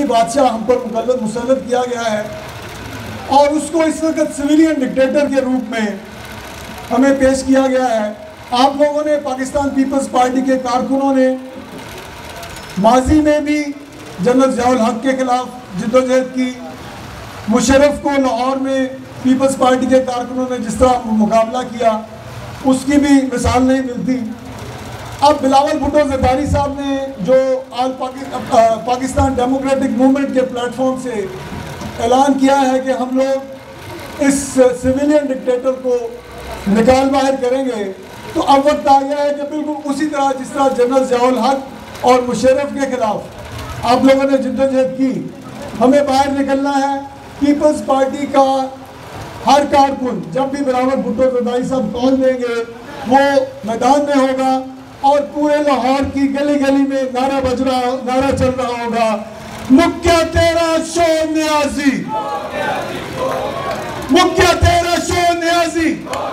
बादशाह हम पर मुसल्लत किया गया है और उसको इस वक्त सिविलियन डिक्टेटर के रूप में हमें पेश किया गया है। आप लोगों ने, पाकिस्तान पीपल्स पार्टी के कारकुनों ने माजी में भी जनरल ज़ियाउल हक के खिलाफ जिद्दोजहद की। मुशर्रफ को लाहौर में पीपल्स पार्टी के कारकुनों ने जिस तरह मुकाबला किया उसकी भी मिसाल नहीं मिलती। अब बिलावल भुट्टो ज़रदारी साहब ने जो आज पाकिस्तान डेमोक्रेटिक मूवमेंट के प्लेटफॉर्म से ऐलान किया है कि हम लोग इस सिविलियन डिक्टेटर को निकाल बाहर करेंगे, तो अब वक्त आ गया है कि बिल्कुल उसी तरह जिस तरह जनरल ज़ियाउल हक और मुशर्रफ के खिलाफ आप लोगों ने जिद्दोजहद की, हमें बाहर निकलना है। पीपल्स पार्टी का हर कारकुन जब भी बिलावल भुट्टो ज़रदारी साहब कॉल देंगे वो मैदान में होगा और पूरे लाहौर की गली गली में नारा चल रहा होगा, मुक्या तेरा शो न्याजी, मुक्या तेरा शो न्याजी,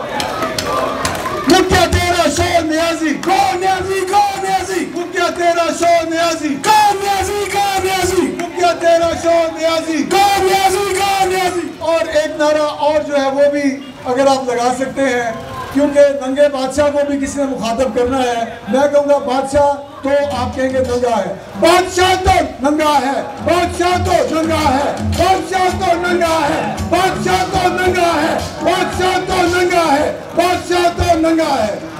मुक्या तेरा शो न्याजी, को न्याजी, को न्याजी, मुक्या तेरा शो न्याजी, को न्याजी, को न्याजी, मुक्या तेरा शो न्याजी, को न्याजी, को न्याजी। और एक नारा और जो है वो भी अगर आप लगा सकते हैं, क्योंकि नंगे बादशाह को भी किसी ने मुखातब करना है। मैं कहूँगा बादशाह, तो आप कहेंगे नंगा है, बादशाह तो नंगा है, बादशाह तो नंगा है, बादशाह तो नंगा है, बादशाह तो नंगा है, बादशाह तो नंगा है, बादशाह तो नंगा है।